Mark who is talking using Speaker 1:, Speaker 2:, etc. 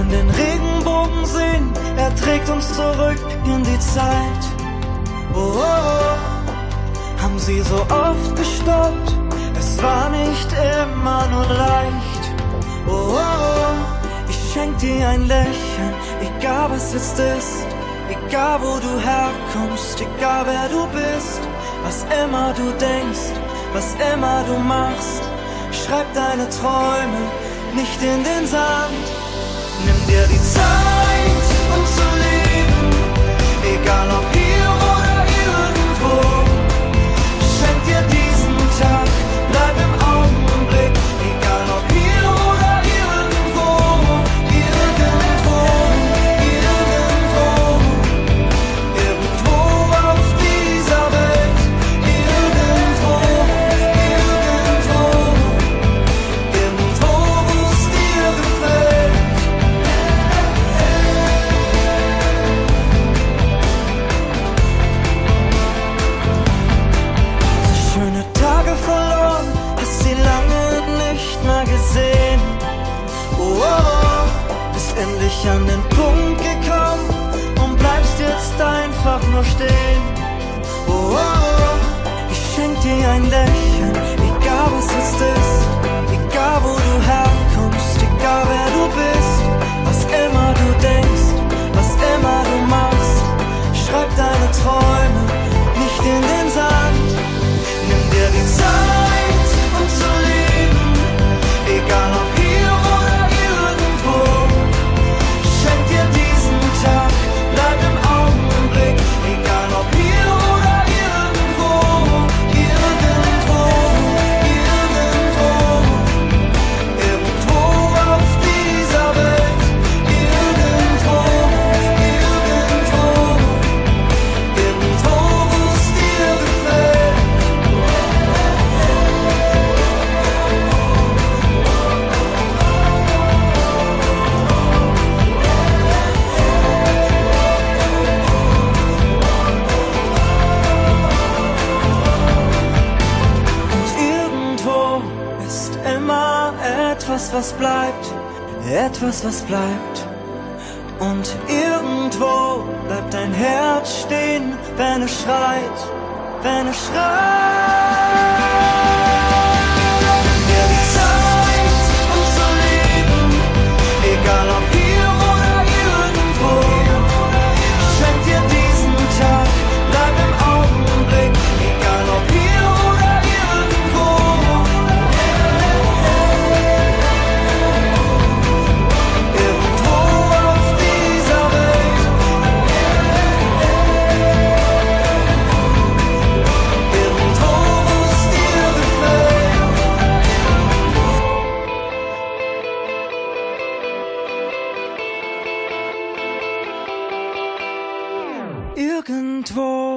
Speaker 1: den Regenbogen sehen, er trägt uns zurück in die Zeit. Oh, oh, oh, haben sie so oft gestoppt, es war nicht immer nur leicht. Oh, oh, oh, ich schenk dir ein Lächeln, egal was jetzt ist, egal wo du herkommst, egal wer du bist, was immer du denkst, was immer du machst, schreib deine Träume nicht in den Sand. Nimm dir die Zeit, um zu leben, egal ob hier oder irgendwo. Schenk dir diesen Tag, bleib im Augenblick, egal ob hier oder irgendwo. Irgendwo, irgendwo, irgendwo auf dieser Welt. Irgendwo, irgendwo, irgendwo, wo es dir gefällt. Schöne Tage verloren, hast sie lange nicht mehr gesehen. Oh, oh, oh, bist endlich an den Punkt gekommen und bleibst jetzt einfach nur stehen. Oh, oh, oh, ich schenk dir ein Lächeln, egal was jetzt ist, egal wo du herkommst, egal wer du bist, was immer du denkst, was immer du machst, schreib deine Träume nicht in den Sand. Nimm dir die Zeit, um zu leben, egal ob hier oder irgendwo. Schenk dir diesen Tag, bleib im Augenblick, egal ob hier oder irgendwo. Irgendwo, irgendwo, irgendwo auf dieser Welt. Irgendwo, irgendwo, irgendwo, wo es dir gefällt. Und irgendwo ist immer etwas, was bleibt, etwas, was bleibt. Und irgendwo bleibt dein Herz stehen, wenn es schreit, wenn es schreit. Nimm dir die Zeit, um zu leben, egal ob hier oder irgendwo. Schenk dir diesen Tag, bleib im Augenblick, egal ob hier oder irgendwo. Irgendwo auf dieser Welt. Irgendwo, wo es dir gefällt. Irgendwo.